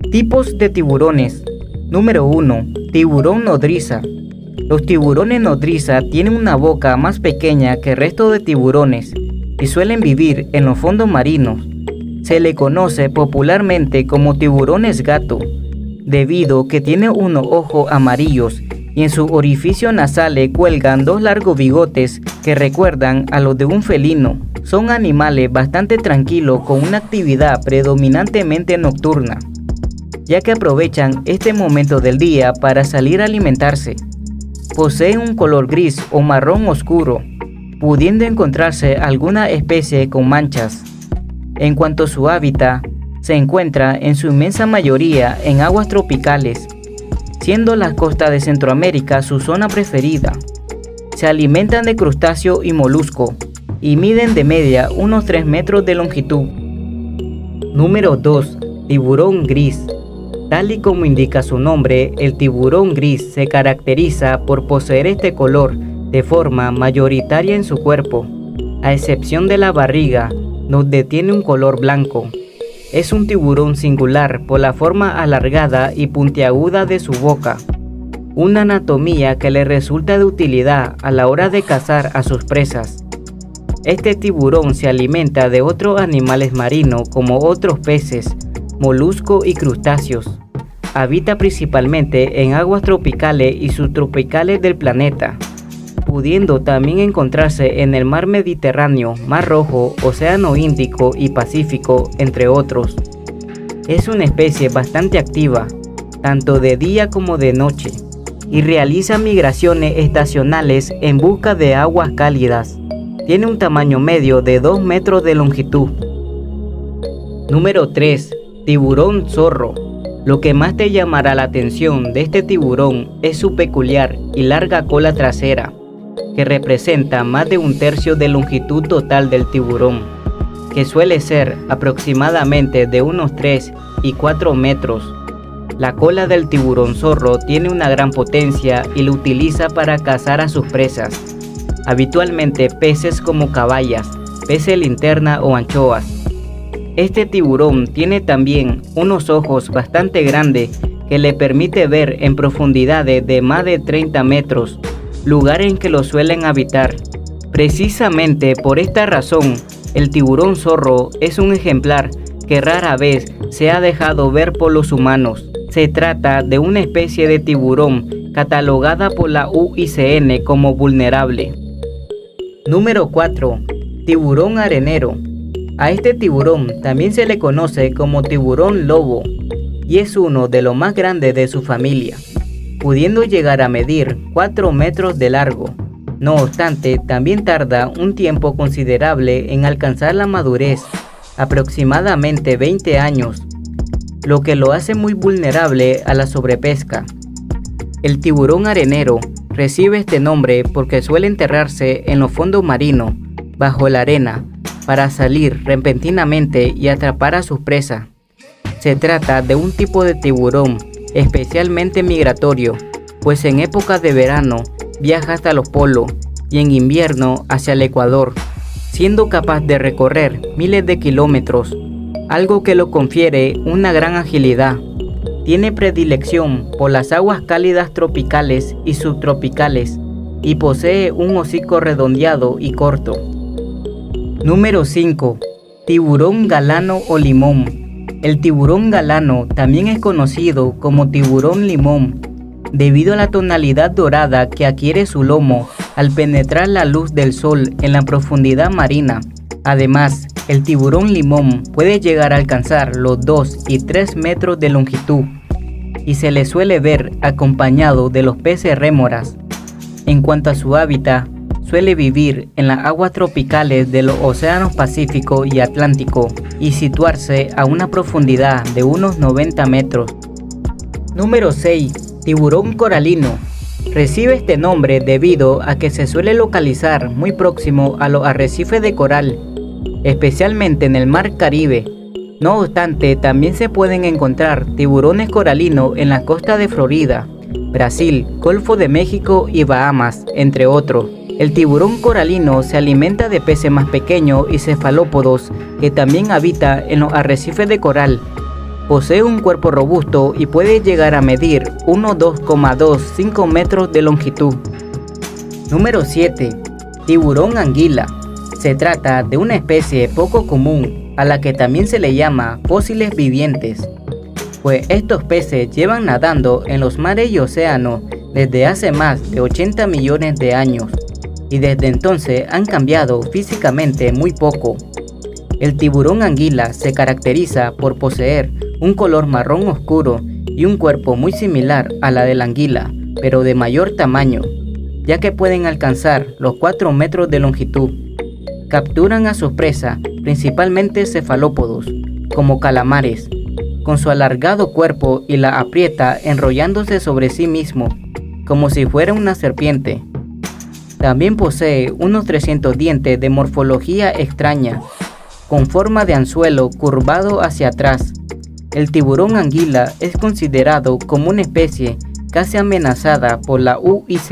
Tipos de tiburones. Número 1. Tiburón nodriza. Los tiburones nodriza tienen una boca más pequeña que el resto de tiburones y suelen vivir en los fondos marinos. Se le conoce popularmente como tiburones gato, debido que tiene unos ojos amarillos y en su orificio nasal le cuelgan dos largos bigotes que recuerdan a los de un felino. Son animales bastante tranquilos con una actividad predominantemente nocturna, ya que aprovechan este momento del día para salir a alimentarse. Poseen un color gris o marrón oscuro, pudiendo encontrarse alguna especie con manchas. En cuanto a su hábitat, se encuentra en su inmensa mayoría en aguas tropicales, siendo las costas de Centroamérica su zona preferida. Se alimentan de crustáceos y moluscos y miden de media unos 3 metros de longitud. Número 2. Tiburón gris. Tal y como indica su nombre, el tiburón gris se caracteriza por poseer este color de forma mayoritaria en su cuerpo, a excepción de la barriga, donde tiene un color blanco. Es un tiburón singular por la forma alargada y puntiaguda de su boca, una anatomía que le resulta de utilidad a la hora de cazar a sus presas. Este tiburón se alimenta de otros animales marinos como otros peces, moluscos y crustáceos. Habita principalmente en aguas tropicales y subtropicales del planeta, pudiendo también encontrarse en el mar Mediterráneo, Mar Rojo, Océano Índico y Pacífico, entre otros. Es una especie bastante activa, tanto de día como de noche, y realiza migraciones estacionales en busca de aguas cálidas. Tiene un tamaño medio de 2 metros de longitud. Número 3. Tiburón zorro. Lo que más te llamará la atención de este tiburón es su peculiar y larga cola trasera, que representa más de 1/3 de longitud total del tiburón, que suele ser aproximadamente de unos 3 y 4 metros. La cola del tiburón zorro tiene una gran potencia y lo utiliza para cazar a sus presas, habitualmente peces como caballas, peces linterna o anchoas. Este tiburón tiene también unos ojos bastante grandes que le permite ver en profundidades de más de 30 metros, lugar en que lo suelen habitar. Precisamente por esta razón, el tiburón zorro es un ejemplar que rara vez se ha dejado ver por los humanos. Se trata de una especie de tiburón catalogada por la UICN como vulnerable. Número 4. Tiburón arenero. A este tiburón también se le conoce como tiburón lobo y es uno de los más grandes de su familia, pudiendo llegar a medir 4 metros de largo. No obstante, también tarda un tiempo considerable en alcanzar la madurez, aproximadamente 20 años, lo que lo hace muy vulnerable a la sobrepesca. El tiburón arenero recibe este nombre porque suele enterrarse en los fondos marinos, bajo la arena, para salir repentinamente y atrapar a sus presas. Se trata de un tipo de tiburón especialmente migratorio, pues en épocas de verano viaja hasta los polos y en invierno hacia el Ecuador, siendo capaz de recorrer miles de kilómetros, algo que lo confiere una gran agilidad. Tiene predilección por las aguas cálidas tropicales y subtropicales y posee un hocico redondeado y corto. Número 5. Tiburón galano o limón. El tiburón galano también es conocido como tiburón limón, debido a la tonalidad dorada que adquiere su lomo al penetrar la luz del sol en la profundidad marina. Además, el tiburón limón puede llegar a alcanzar los 2 y 3 metros de longitud y se le suele ver acompañado de los peces rémoras. En cuanto a su hábitat, suele vivir en las aguas tropicales de los océanos Pacífico y Atlántico y situarse a una profundidad de unos 90 metros. Número 6. Tiburón coralino. Recibe este nombre debido a que se suele localizar muy próximo a los arrecifes de coral, especialmente en el mar Caribe. No obstante, también se pueden encontrar tiburones coralinos en la costa de Florida, Brasil, Golfo de México y Bahamas, entre otros. El tiburón coralino se alimenta de peces más pequeños y cefalópodos que también habita en los arrecifes de coral. Posee un cuerpo robusto y puede llegar a medir 2,25 metros de longitud. Número 7. Tiburón anguila. Se trata de una especie poco común, a la que también se le llama fósiles vivientes, pues estos peces llevan nadando en los mares y océanos desde hace más de 80 millones de años, y desde entonces han cambiado físicamente muy poco. El tiburón anguila se caracteriza por poseer un color marrón oscuro y un cuerpo muy similar a la de la anguila, pero de mayor tamaño, ya que pueden alcanzar los 4 metros de longitud. Capturan a sus presas, principalmente cefalópodos, como calamares, con su alargado cuerpo, y la aprieta enrollándose sobre sí mismo, como si fuera una serpiente. También posee unos 300 dientes de morfología extraña, con forma de anzuelo curvado hacia atrás. El tiburón anguila es considerado como una especie casi amenazada por la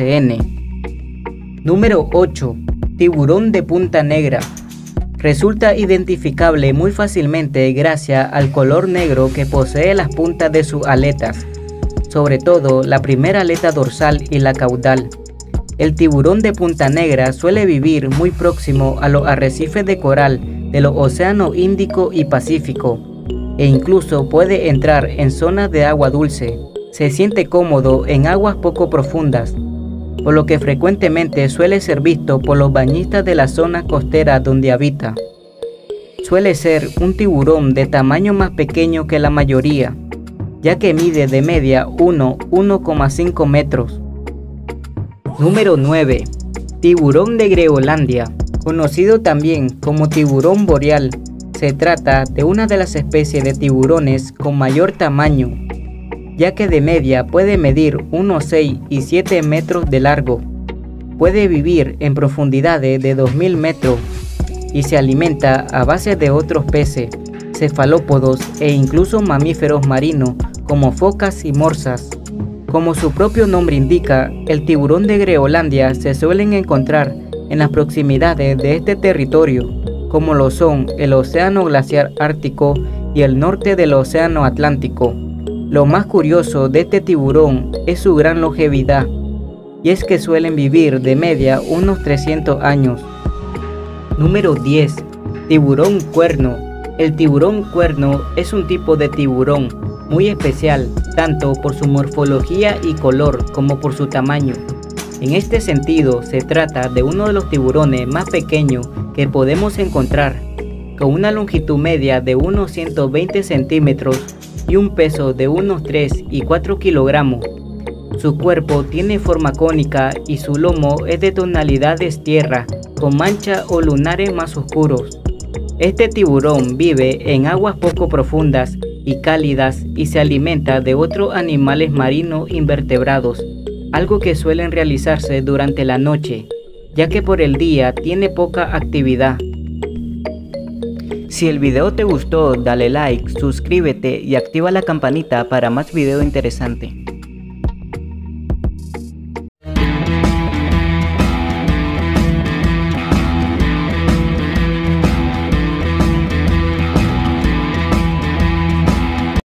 UICN. Número 8. Tiburón de punta negra. Resulta identificable muy fácilmente gracias al color negro que posee las puntas de sus aletas, sobre todo la primera aleta dorsal y la caudal. El tiburón de punta negra suele vivir muy próximo a los arrecifes de coral de los océanos Índico y Pacífico, e incluso puede entrar en zonas de agua dulce. Se siente cómodo en aguas poco profundas, por lo que frecuentemente suele ser visto por los bañistas de la zona costera donde habita. Suele ser un tiburón de tamaño más pequeño que la mayoría, ya que mide de media 1,5 metros. Número 9. Tiburón de Groenlandia, conocido también como tiburón boreal. Se trata de una de las especies de tiburones con mayor tamaño, ya que de media puede medir unos 6 y 7 metros de largo. Puede vivir en profundidades de 2000 metros y se alimenta a base de otros peces, cefalópodos e incluso mamíferos marinos como focas y morsas. Como su propio nombre indica, el tiburón de Groenlandia se suelen encontrar en las proximidades de este territorio, como lo son el Océano Glaciar Ártico y el norte del Océano Atlántico. Lo más curioso de este tiburón es su gran longevidad, y es que suelen vivir de media unos 300 años. Número 10. Tiburón cuerno. El tiburón cuerno es un tipo de tiburón muy especial, tanto por su morfología y color como por su tamaño. En este sentido, se trata de uno de los tiburones más pequeños que podemos encontrar, con una longitud media de unos 120 centímetros y un peso de unos 3 y 4 kilogramos. Su cuerpo tiene forma cónica y su lomo es de tonalidades tierra, con manchas o lunares más oscuros. Este tiburón vive en aguas poco profundas y cálidas y se alimenta de otros animales marinos invertebrados, algo que suelen realizarse durante la noche, ya que por el día tiene poca actividad. Si el video te gustó, dale like, suscríbete y activa la campanita para más video interesante.